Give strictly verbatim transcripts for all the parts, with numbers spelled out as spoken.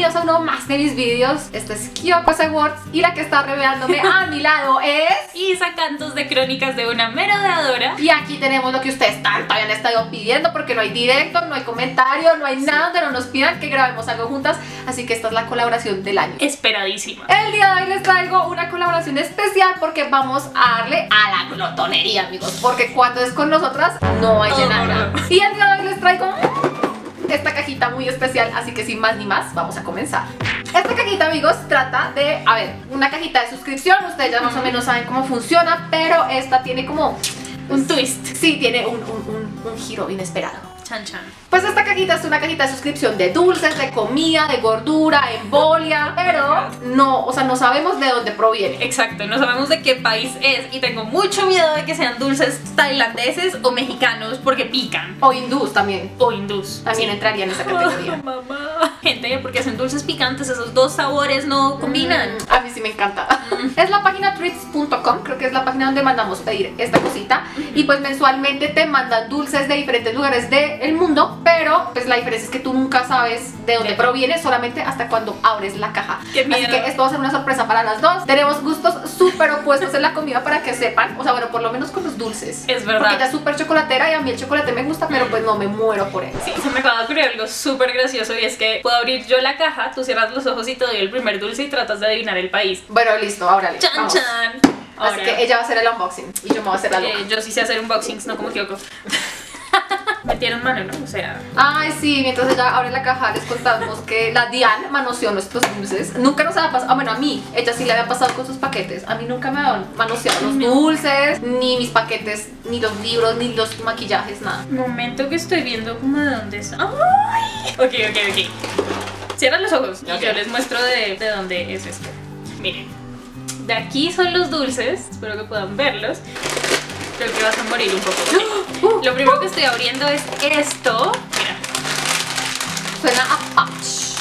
bienvenidos a uno más de mis vídeos. Esto es Kyoko Awards y la que está revelándome a mi lado es Isa Cantos de Crónicas de una Merodeadora. Y aquí tenemos lo que ustedes tanto habían estado pidiendo, porque no hay directo, no hay comentario, no hay sí. nada donde no nos pidan que grabemos algo juntas. Así que esta es la colaboración del año. Esperadísima. El día de hoy les traigo una colaboración especial porque vamos a darle a la glotonería, amigos. Porque cuando es con nosotras no hay de nada. Y el día de hoy les traigo esta cajita muy especial, así que sin más ni más, vamos a comenzar. Esta cajita, amigos, trata de, a ver, una cajita de suscripción. Ustedes ya más o menos saben cómo funciona, pero esta tiene como un twist. Sí, tiene un, un, un, un giro inesperado. Chan chan. Pues esta cajita es una cajita de suscripción de dulces, de comida, de gordura, embolia, pero no, o sea, no sabemos de dónde proviene. Exacto, no sabemos de qué país es y tengo mucho miedo de que sean dulces tailandeses o mexicanos porque pican. O hindús también. O hindús. También sí. entraría en esa categoría. Oh, mamá. Gente, porque hacen dulces picantes, esos dos sabores no combinan. Mm, a mí sí me encanta. Mm. Es la página treats punto com, creo que es la página donde mandamos pedir esta cosita. Mm-hmm. Y pues mensualmente te mandan dulces de diferentes lugares del mundo, pero pues la diferencia es que tú nunca sabes de dónde proviene, solamente hasta cuando abres la caja. Qué Así que esto va a ser una sorpresa para las dos. Tenemos gustos súper opuestos en la comida, para que sepan. O sea, bueno, por lo menos con los dulces. Es verdad. Porque ella es súper chocolatera y a mí el chocolate me gusta, pero pues no me muero por él. Sí, se me acaba de ocurrir algo súper gracioso y es que puedo abrir yo la caja, tú cierras los ojos y te doy el primer dulce y tratas de adivinar el país. Bueno, listo, ábrale. Chan vamos. chan. Así Ahora, que ella va a hacer el unboxing y yo me voy a hacer la loca. Eh, yo sí sé hacer unboxings, no como Kyoko. Metieron mano, ¿no? O sea... Ay, sí, mientras ella abre la caja les contamos que la Diane manoseó nuestros dulces. Nunca nos había pasado, ah, bueno, a mí, ella sí le había pasado con sus paquetes. A mí nunca me habían manoseado los dulces, ni mis paquetes, ni los libros, ni los maquillajes, nada. Momento que estoy viendo como de dónde está. ¡Ay! Ok, ok, ok. Cierran los ojos y okay. yo les muestro de, de dónde es esto. Miren, de aquí son los dulces, espero que puedan verlos. Creo que vas a morir un poco. Okay. Uh, Lo primero que estoy abriendo es esto. Mira. Suena a patch.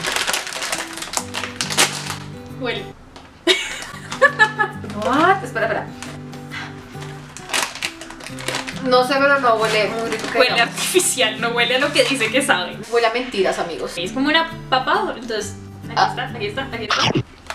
Huele. What? Espera, espera. No sé, pero no huele muy rico. Que huele no. artificial, no huele a lo que dice que sabe. Huele a mentiras, amigos. Es como una papa, entonces. Aquí ah. está, aquí está, aquí está.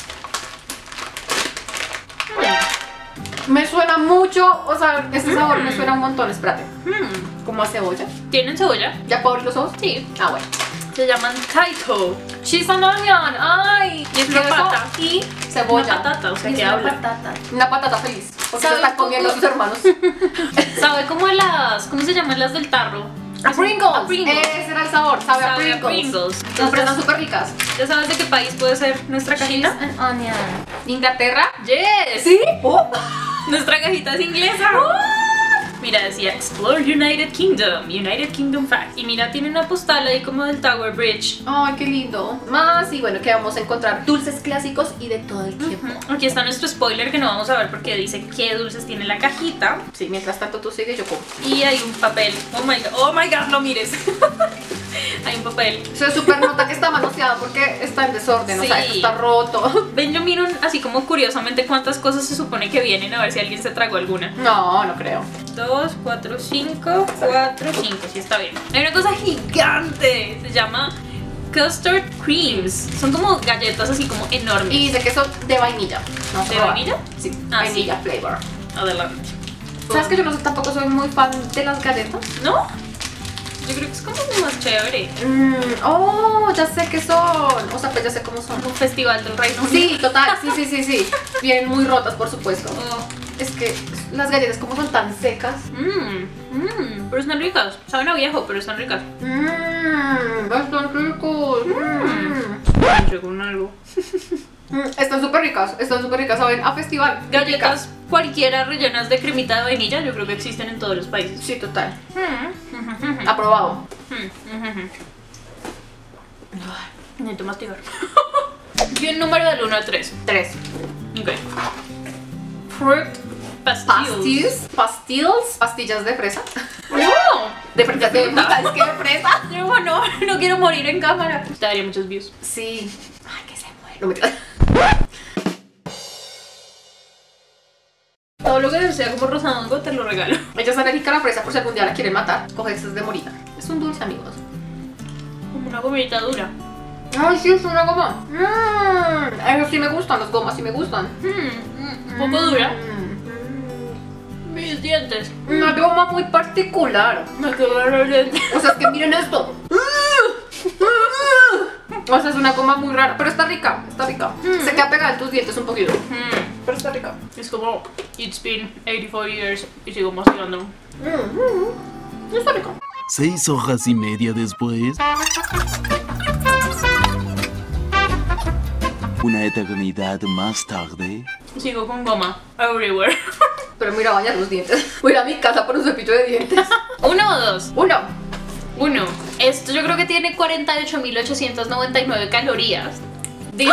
Me suena mucho, o sea, este sabor mm. me suena un montón, espérate. Mm. ¿Como a cebolla? ¿Tienen cebolla? ¿Ya puedo abrir los ojos? Sí. Ah, bueno. Se llaman taiko. Cheese and onion, ay. Y es una pata. Y cebolla. Una patata, o sea, y que una habla. patata. Una patata feliz. Porque se están comiendo a sus hermanos. Sabe como las, ¿cómo se llaman las del tarro? A Pringles. a Pringles. Ese era el sabor, sabe, sabe a Pringles. A Pringles. Entonces, pero están súper ricas. ¿Ya sabes de qué país puede ser nuestra cajita? Cheese and onion. ¿Inglaterra? Yes. ¿Sí? Oh. Nuestra cajita es inglesa. What? Mira, decía Explore United Kingdom, United Kingdom Fact. Y mira, tiene una postal ahí como del Tower Bridge. Ay, qué lindo. Más, y bueno, que vamos a encontrar dulces clásicos y de todo el tiempo. Uh-huh. Aquí está nuestro spoiler que no vamos a ver porque dice qué dulces tiene la cajita. Sí, mientras tanto tú sigues, yo como. Y hay un papel. Oh my god, oh my god, no mires. Hay un papel. Se super nota que está manoseado porque está en desorden, sí. O sea, esto está roto. Ven, yo miro así como curiosamente cuántas cosas se supone que vienen, a ver si alguien se tragó alguna. No, no creo. Dos, cuatro, cinco, cuatro, cinco, sí está bien. Hay una cosa gigante, se llama Custard Creams. Son como galletas así como enormes. Y dice que son de vainilla. No, ¿de vainilla? Sí, ah, vainilla sí. flavor. Adelante. ¿Sabes que yo no, tampoco soy muy fan de las galletas? ¿No? Yo creo que es como más chévere. Mm, oh, ya sé qué son. O sea, pues ya sé cómo son. Un festival del Reino Unido. Sí, total, sí, sí, sí, sí. Vienen muy rotas, por supuesto. Oh. Es que las galletas como son tan secas. Mmm, mmm, pero están ricas. Saben a viejo, pero están ricas. Mmm, están ricos. Mmm. Llegó un algo. Mm, están súper ricas, están súper ricas, saben, a festival. Galletas ricas. Cualquiera rellenas de cremita de vainilla, yo creo que existen en todos los países. Sí, total. Mm. Aprobado. Mm. Necesito mastigar. Y un número del uno al tres. tres. Ok. Fruit pastilles. Pastilles. Pastilles. Pastillas de fresa. No. De fresa de fruta. Es que de fresa. No, no, no quiero morir en cámara. Te daría muchos views. Sí. Ay, que se muere. No me quedas. Todo lo que sea como rosadongo te lo regalo. Ella es alérgica a la fresa por si algún día la quieren matar. Coge estas de morita. Es un dulce, amigos. Como una gomita dura. Ay, sí, es una goma. Mmm, eso sí me gustan, las gomas sí me gustan. Mm, un poco dura. Mm. Mis dientes. Una goma muy particular. Me quedaron los dientes. O sea, es que miren esto. O sea, es una goma muy rara, pero está rica, está rica. Mm. Se queda pegada en tus dientes un poquito, Mm, pero está rica. es como, it's been eighty-four years y sigo masticando. Mm, mm, está rica. Seis hojas y media después. Una eternidad más tarde. Sigo con goma everywhere. Pero mira, bañar los dientes. Voy a ir a mi casa por un cepillo de dientes. ¿Uno o dos? Uno. Uno. Esto yo creo que tiene cuarenta y ocho mil ochocientas noventa y nueve calorías. Dice...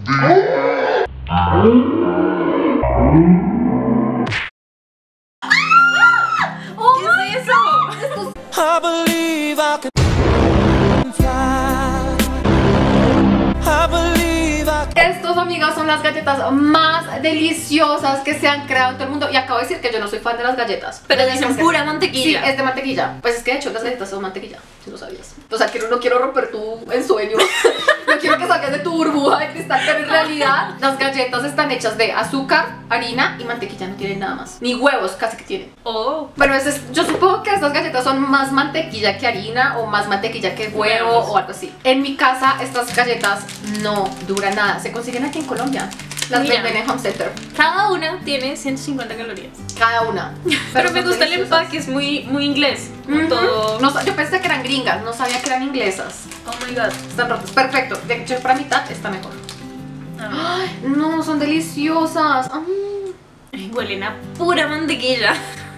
¡Oh, ¿qué es eso? I believe I can fly. I believe I can. Estos, amigas, son las galletas más deliciosas que se han creado en todo el mundo. Y acabo de decir que yo no soy fan de las galletas. Pero Deben dicen ser- pura Sí, mantequilla. es de mantequilla. Pues es que de hecho las galletas son mantequilla, si no sabías. O sea, que no quiero romper tu ensueño. No quiero que salgas de tu burbuja de cristal, pero en realidad las galletas están hechas de azúcar, harina y mantequilla, no tienen nada más. Ni huevos casi que tienen. Oh. Bueno, ese es- yo supongo que estas galletas son más mantequilla que harina o más mantequilla que huevo Huevos. o algo así. En mi casa estas galletas no duran nada. Se consiguen aquí en Colombia. Las Mira. venden en Home Center. Cada una tiene ciento cincuenta calorías. Cada una. Pero, me son gusta el deliciosas. empaque, es muy, muy inglés. Ujú. Todo. No sa- yo pensé que eran gringas, no sabía que eran inglesas. Oh my god. Están rotas. Perfecto. De hecho, para mitad está mejor. Ah. Ay, no, son deliciosas. Ay, Ay, huelen a pura mantequilla.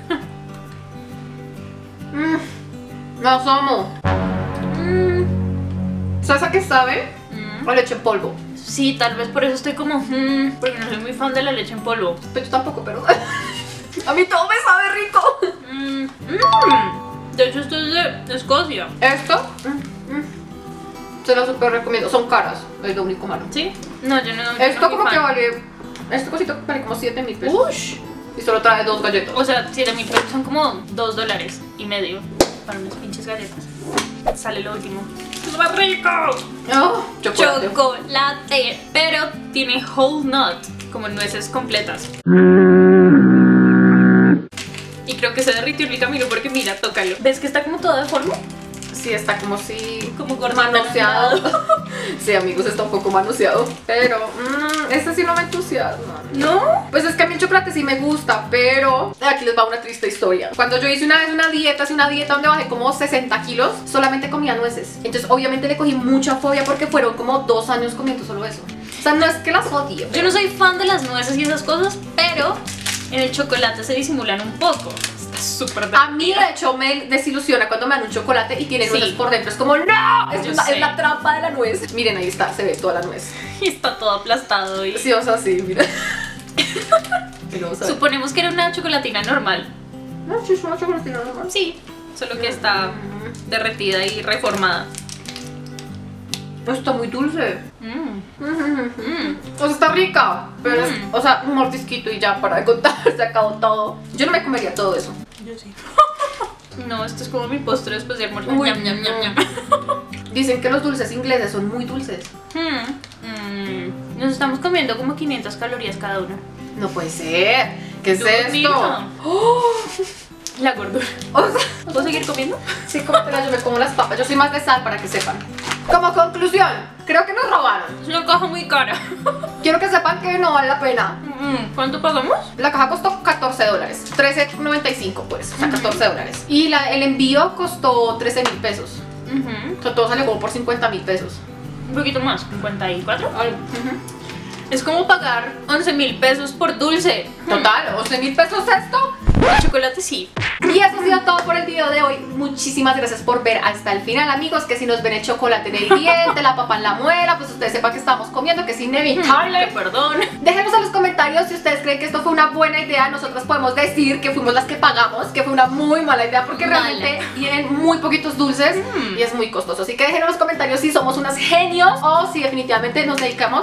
mm, las amo. Mm. ¿Sabes a qué sabe? Mm. A leche en polvo. Sí, tal vez por eso estoy como... mm, porque no soy muy fan de la leche en polvo. Pero yo tampoco, pero a mí todo me sabe rico. Mm, mm. De hecho, esto es de Escocia. Esto mm, mm, se lo super recomiendo. Son caras, es lo único malo. ¿Sí? No, yo no. yo Esto no soy como que fan. vale. Este cosito vale como siete mil pesos. Ush. Y solo trae dos galletas. O sea, siete mil pesos son como dos dólares y medio para unas pinches galletas. Sale lo último. ¡Es más rico! Oh, chocolate. Chocolate. Pero tiene whole nut, como nueces completas. Y creo que se derritió en el camino porque mira, tócalo. ¿Ves que está como todo deforme? Sí, está como si Como gordita manoseado. al lado. Sí, amigos, está un poco manoseado. Pero mmm, este sí no me entusiasma. ¿No? Pues es que a mí el chocolate sí me gusta, pero aquí les va una triste historia. Cuando yo hice una vez una dieta, hice una dieta donde bajé como sesenta kilos, solamente comía nueces. Entonces obviamente le cogí mucha fobia porque fueron como dos años comiendo solo eso. O sea, no es que las odie. Yo no soy fan de las nueces y esas cosas, pero en el chocolate se disimulan un poco. Está súper A mí de hecho me desilusiona cuando me dan un chocolate y tiene Sí. nueces por dentro. Es como, ¡no! Es, Yo una- sé. es la trampa de la nuez. Miren, ahí está, se ve toda la nuez. Y está todo aplastado y... Sí, o sea, sí, mira. Y luego, ¿sabes? Suponemos que era una chocolatina normal. No, sí, es una chocolatina normal. Sí, solo que está derretida y reformada. Está muy dulce. Mm. Mm. O sea, está rica, pero es, Mm. o sea, un mordisquito y ya para de contar, se acabó todo. Yo no me comería todo eso. Yo sí. No, esto es como mi postre después de almorzar. Uy, Ñam, ñam, ñam, ñam. Dicen que los dulces ingleses son muy dulces. Hmm, mm. Nos estamos comiendo como quinientas calorías cada uno. No puede ser. ¿Qué es Dios esto? mío. ¡Oh! La gordura. O sea, ¿Puedo seguir comiendo? sí, cómetela, yo me como las papas. Yo soy más de sal para que sepan. Como conclusión, creo que nos robaron. Es una caja muy cara. Quiero que sepan que no vale la pena. Mm, ¿Cuánto pagamos? La caja costó catorce dólares, trece noventa y cinco pues, o sea, catorce dólares. Y la, el envío costó trece mil pesos. Ujú. O sea, todo salió como por cincuenta mil pesos. Un poquito más, cincuenta y cuatro. Algo. Ujú. Es como pagar once mil pesos por dulce. Total, once mil pesos esto. El chocolate sí. Y eso ha sido todo por el video de hoy. Muchísimas gracias por ver hasta el final, amigos. Que si nos ven el chocolate en el diente, la papa en la muela, pues ustedes sepan que estamos comiendo, que es inevitable. Que perdón. Déjenos en los comentarios si ustedes creen que esto fue una buena idea. Nosotros podemos decir que fuimos las que pagamos, que fue una muy mala idea porque Mala. realmente vienen muy poquitos dulces y es muy costoso. Así que déjenos en los comentarios si somos unas genios o si definitivamente nos dedicamos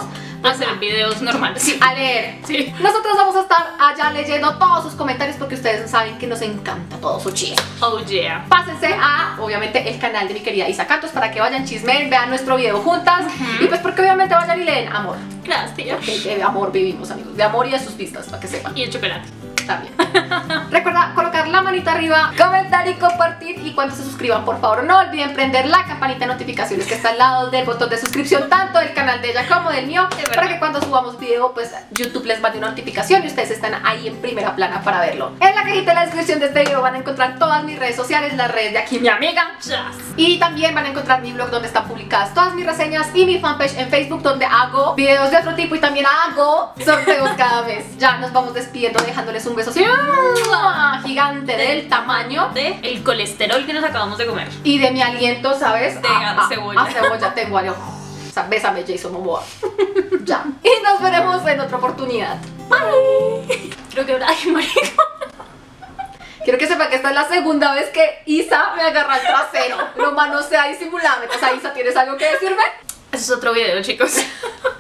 hacer videos normales. a leer. Sí. Nosotros vamos a estar allá leyendo todos sus comentarios porque ustedes saben que nos encanta todo su chisme. Oh yeah. Pásense a, obviamente, el canal de mi querida Isa Cantos para que vayan chismen, vean nuestro video juntas. Uh-huh. Y pues porque obviamente vayan y leen amor. Gracias. Porque de amor vivimos, amigos. De amor y de sus vistas, para que sepan. Y el chocolate. También. Recuerda colocar la manita arriba, comentar y compartir. Y cuando se suscriban, por favor, no olviden prender la campanita de notificaciones que está al lado del botón de suscripción, tanto del canal de ella como del mío, para que cuando subamos video, pues YouTube les mande una notificación y ustedes están ahí en primera plana para verlo. En la cajita de la descripción de este video van a encontrar todas mis redes sociales, las redes de aquí mi amiga. Yes. Y también van a encontrar mi blog donde están publicadas todas mis reseñas y mi fanpage en Facebook donde hago videos de otro tipo y también hago sorteos cada mes. Ya nos vamos despidiendo dejándoles un beso así, ¡ah! gigante del tamaño de el colesterol que nos acabamos de comer. y de mi aliento, ¿sabes? De a, a, cebolla. A cebolla tengo algo. O sea, bésame Jason Momoa. Ya. Y nos veremos en otra oportunidad. Bye. Creo que ay, marico. Quiero que sepa que esta es la segunda vez que Isa me agarra el trasero. Lo manosea disimuladamente. O sea, Isa, ¿tienes algo que decirme? Ese es otro video, chicos.